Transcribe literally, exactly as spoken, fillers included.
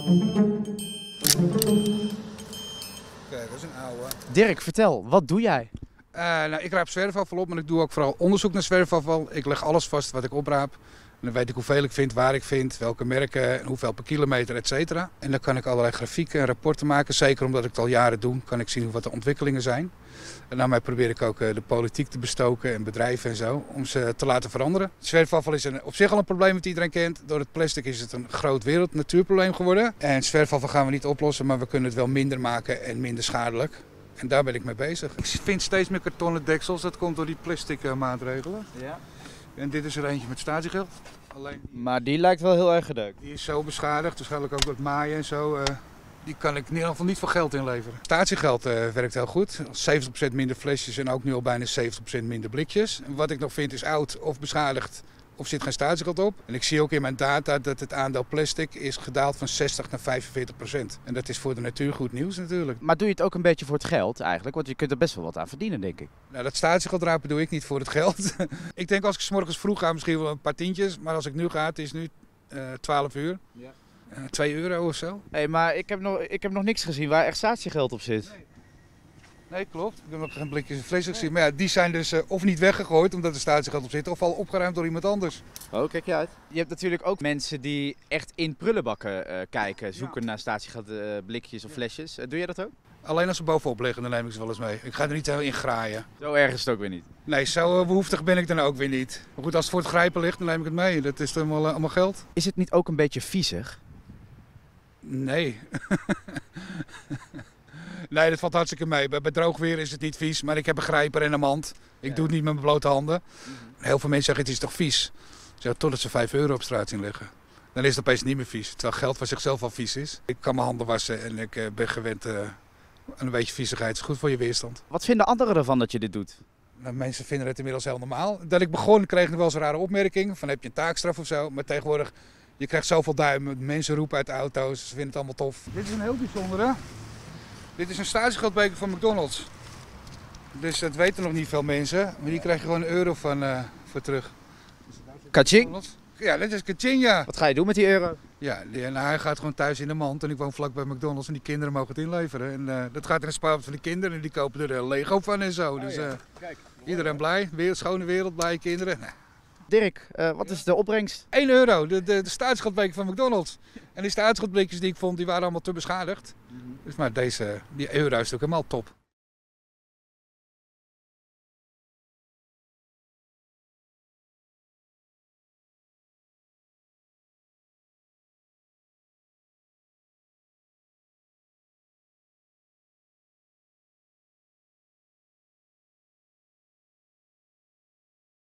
Kijk, dat is een oude. Dirk, vertel, wat doe jij? Uh, nou, ik raap zwerfafval op, maar ik doe ook vooral onderzoek naar zwerfafval. Ik leg alles vast wat ik opraap. En dan weet ik hoeveel ik vind, waar ik vind, welke merken, hoeveel per kilometer, et cetera. En dan kan ik allerlei grafieken en rapporten maken. Zeker omdat ik het al jaren doe, kan ik zien wat de ontwikkelingen zijn. En daarmee probeer ik ook de politiek te bestoken en bedrijven en zo, om ze te laten veranderen. Zwerfafval is een, op zich al een probleem dat iedereen kent. Door het plastic is het een groot wereld natuurprobleem geworden. En zwerfafval gaan we niet oplossen, maar we kunnen het wel minder maken en minder schadelijk. En daar ben ik mee bezig. Ik vind steeds meer kartonnen deksels, dat komt door die plastic uh, maatregelen. Ja. En dit is er eentje met statiegeld. Alleen die, Maar die lijkt wel heel erg gedeukt. die is zo beschadigd, waarschijnlijk ook met maaien en zo. Uh, die kan ik in ieder geval niet voor geld inleveren. Statiegeld uh, werkt heel goed. zeventig procent minder flesjes en ook nu al bijna zeventig procent minder blikjes. En wat ik nog vind is oud of beschadigd of zit geen statiegeld op. En ik zie ook in mijn data dat het aandeel plastic is gedaald van zestig naar vijfenveertig procent. En dat is voor de natuur goed nieuws natuurlijk. Maar doe je het ook een beetje voor het geld eigenlijk? Want je kunt er best wel wat aan verdienen, denk ik. Nou, dat statiegeld rapen doe ik niet voor het geld. Ik denk als ik 's morgens vroeg ga misschien wel een paar tientjes. Maar als ik nu ga, het is nu uh, twaalf uur. Ja. Uh, twee euro of zo. Hé, hey, maar ik heb, nog, ik heb nog niks gezien waar echt statiegeld op zit. Nee. Nee, klopt. Ik heb nog geen blikjes vlees gezien. Maar ja, die zijn dus uh, of niet weggegooid omdat er statiegeld op zit, of al opgeruimd door iemand anders. Oh, kijk je uit. Je hebt natuurlijk ook mensen die echt in prullenbakken uh, kijken, zoeken ja. naar statiegeld uh, blikjes of ja. flesjes. Uh, doe jij dat ook? Alleen als ze bovenop liggen, dan neem ik ze wel eens mee. Ik ga er niet heel in graaien. Zo erg is het ook weer niet? Nee, zo uh, behoeftig ben ik dan ook weer niet. Maar goed, als het voor het grijpen ligt, dan neem ik het mee. Dat is allemaal, uh, allemaal geld. Is het niet ook een beetje viezig? Nee. Nee, dat valt hartstikke mee. Bij, bij droog weer is het niet vies, maar ik heb een grijper en een mand. Ik ja. doe het niet met mijn blote handen. Mm-hmm. Heel veel mensen zeggen, het is toch vies? Zeg, totdat ze vijf euro op straat zien liggen. Dan is het opeens niet meer vies. Terwijl geld van zichzelf al vies is. Ik kan mijn handen wassen en ik uh, ben gewend uh, aan een beetje viezigheid. Het is goed voor je weerstand. Wat vinden anderen ervan dat je dit doet? Nou, mensen vinden het inmiddels heel normaal. Dat ik begon kreeg ik nog wel eens een rare opmerking. Van heb je een taakstraf of zo? Maar tegenwoordig, je krijgt zoveel duimen. Mensen roepen uit de auto's. Ze vinden het allemaal tof. Dit is een heel bijzondere. Dit is een statiegeldbeker van McDonald's. Dus dat weten nog niet veel mensen. Maar hier krijg je gewoon een euro van uh, voor terug. Kaching? Ja, dat is kaching, ja. Wat ga je doen met die euro? Ja, die, nou, hij gaat gewoon thuis in de mand. En ik woon vlak bij McDonald's en die kinderen mogen het inleveren. En uh, dat gaat in een spaarpot van de kinderen. En die kopen er uh, Lego van en zo. Dus uh, Kijk, iedereen blij. Wereld, schone wereld, blije kinderen. Nou. Dirk, uh, wat is de opbrengst? één euro, de, de, de staatsgeldbeker van McDonald's. En die staatsgeldblikjes die ik vond, die waren allemaal te beschadigd. Mm-hmm. Dus maar deze, die euro is ook helemaal top.